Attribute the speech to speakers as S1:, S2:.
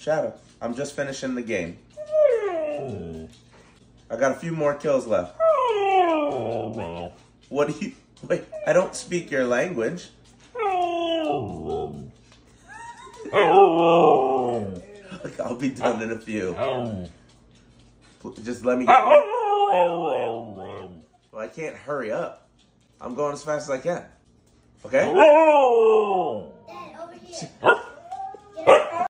S1: Shadow, I'm just finishing the game. I got a few more kills left. What do you... Wait, I don't speak your language. Look, I'll be done in a few. Just let me... Well, I can't hurry up. I'm going as fast as I can. Okay?
S2: Dad, over here.